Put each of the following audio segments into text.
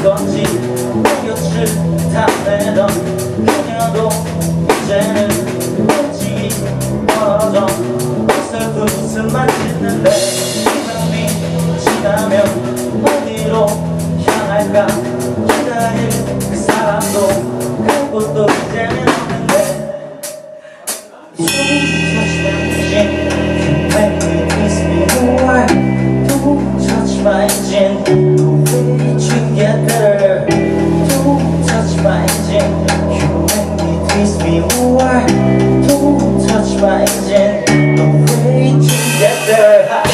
건지 곁을 탐내던 그녀도 이제는 움직이 멀어져 슬픔만 짓는데 시간이 지나면 어디로 향할까 기다릴 그 사람도 그곳도 이제는 없는데 Don't touch my chin, you make me kiss me more. Don't touch my chin, the way you get better. Don't touch my chin, you make me kiss me more. Don't touch my chin, the way you get better.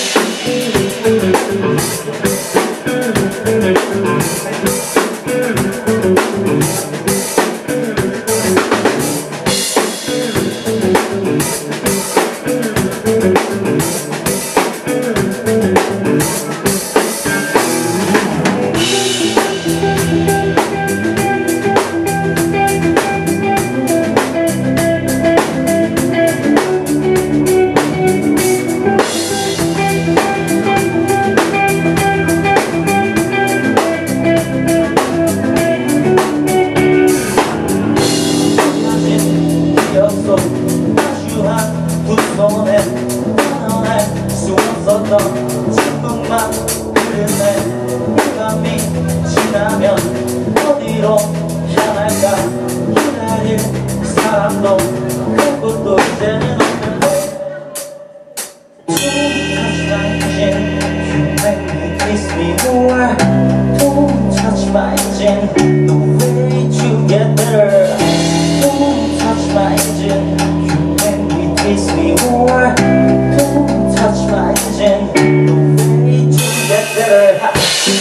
마주한 두 손에 변할 수 없었던 지금만 흐르네 이 밤이 지나면 어디로 향할까 기다릴 사람도 그곳도 이제는 없는데 Don't touch my chin, you make me kiss me more. Don't touch my chin, the way you get better. Don't touch my chin, kiss me more. Don't touch my chin, the way you get better.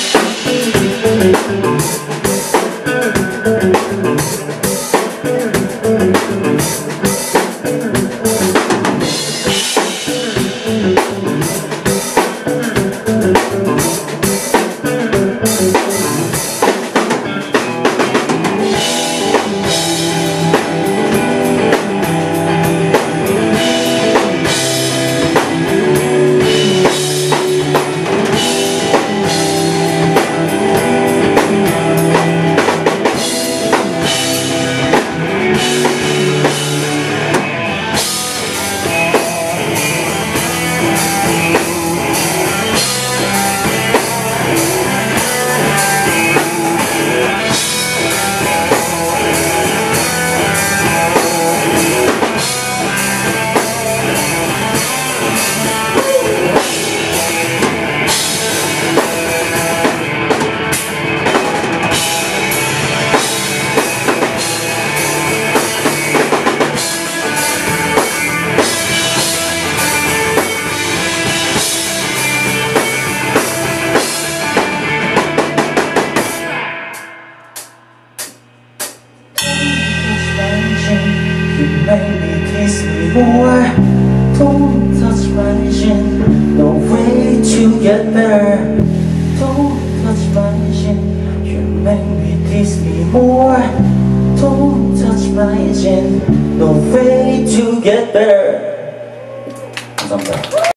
You make me kiss me more. Don't touch my chin, no way to get better. Don't touch my chin, you make me kiss me more. Don't touch my chin, no way to get better. 감사합니다.